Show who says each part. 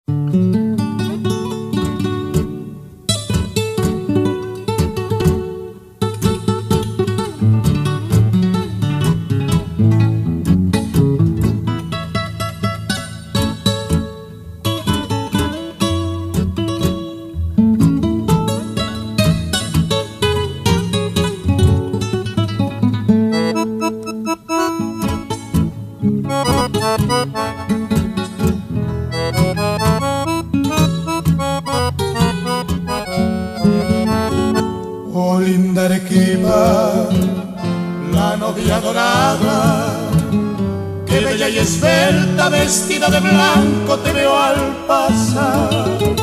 Speaker 1: Oh, linda Arequipa, la novia dorada, que bella y esbelta, vestida de blanco te veo al pasar.